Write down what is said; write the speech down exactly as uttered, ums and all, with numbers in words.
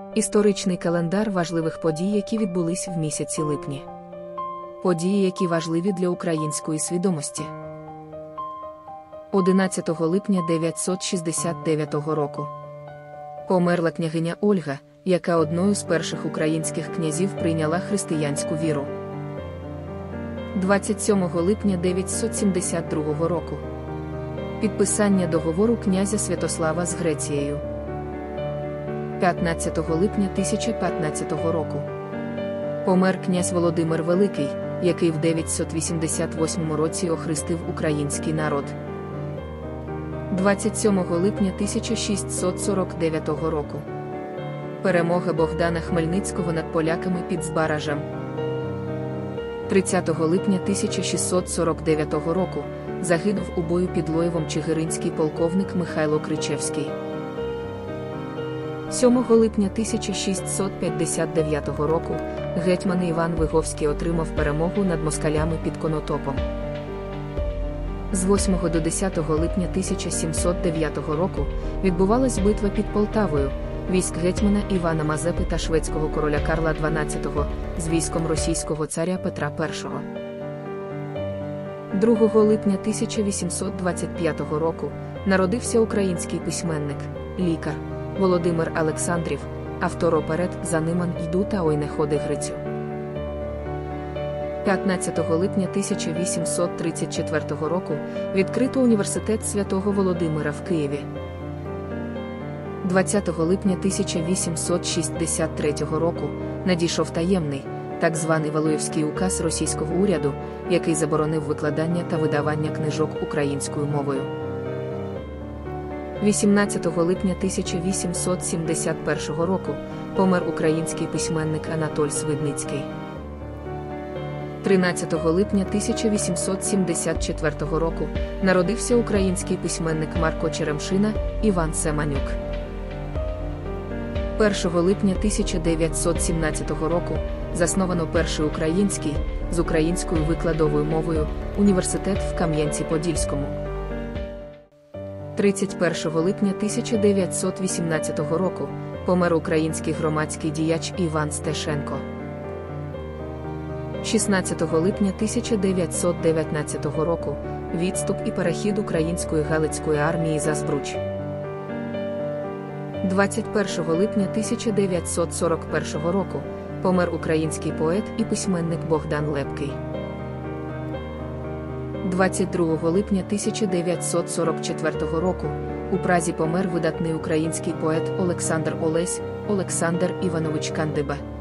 Історичний календар важливих подій, які відбулись в місяці липні. Події, які важливі для української свідомості. одинадцятого липня дев'ятсот шістдесят дев'ятого року померла княгиня Ольга, яка одною з перших українських князів прийняла християнську віру. двадцять сьомого липня дев'ятсот сімдесят другого року підписання договору князя Святослава з Грецією. п'ятнадцятого липня тисяча п'ятнадцятого року помер князь Володимир Великий, який в дев'ятсот вісімдесят восьмому році охрестив український народ. двадцять сьомого липня тисяча шістсот сорок дев'ятого року перемога Богдана Хмельницького над поляками під Збаражем. тридцятого липня тисяча шістсот сорок дев'ятого року загинув у бою під Лоєвом чигиринський полковник Михайло Кричевський. сьомого липня тисяча шістсот п'ятдесят дев'ятого року гетьман Іван Виговський отримав перемогу над москалями під Конотопом. З восьмого до десятого липня тисяча сімсот дев'ятого року відбувалась битва під Полтавою, військ гетьмана Івана Мазепи та шведського короля Карла дванадцятого з військом російського царя Петра першого. другого липня тисяча вісімсот двадцять п'ятого року народився український письменник, лікар Володимир Олександрів, автор оперет «За ниман йду та ой не ходи Грицю». п'ятнадцятого липня тисяча вісімсот тридцять четвертого року відкрито університет Святого Володимира в Києві. двадцятого липня тисяча вісімсот шістдесят третього року надійшов таємний, так званий Валуєвський указ російського уряду, який заборонив викладання та видавання книжок українською мовою. вісімнадцятого липня тисяча вісімсот сімдесят першого року помер український письменник Анатоль Свидницький. тринадцятого липня тисяча вісімсот сімдесят четвертого року народився український письменник Марко Черемшина, Іван Семенюк. першого липня тисяча дев'ятсот сімнадцятого року засновано перший український, з українською викладовою мовою, університет в Кам'янці-Подільському. тридцять першого липня тисяча дев'ятсот вісімнадцятого року помер український громадський діяч Іван Стешенко. шістнадцятого липня тисяча дев'ятсот дев'ятнадцятого року відступ і перехід української Галицької армії за Збруч. двадцять першого липня тисяча дев'ятсот сорок першого року помер український поет і письменник Богдан Лепкий. двадцять другого липня тисяча дев'ятсот сорок четвертого року у Празі помер видатний український поет Олександр Олесь, Олександр Іванович Кандиба.